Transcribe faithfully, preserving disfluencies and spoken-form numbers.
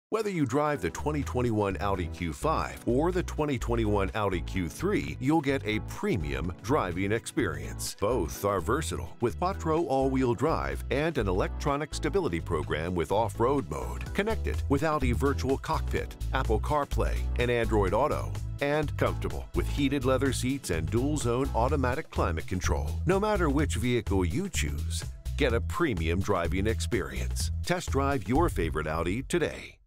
Whether you drive the twenty twenty-one Audi Q five or the twenty twenty-one Audi Q three, you'll get a premium driving experience. Both are versatile with Quattro all-wheel drive and an electronic stability program with off-road mode. Connected with Audi Virtual Cockpit, Apple CarPlay, and Android Auto. And comfortable with heated leather seats and dual-zone automatic climate control. No matter which vehicle you choose, get a premium driving experience. Test drive your favorite Audi today.